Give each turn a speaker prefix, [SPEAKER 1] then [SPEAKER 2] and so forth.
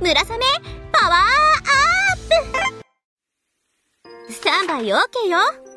[SPEAKER 1] 村雨パワーアップ。スタンバイ OK よ。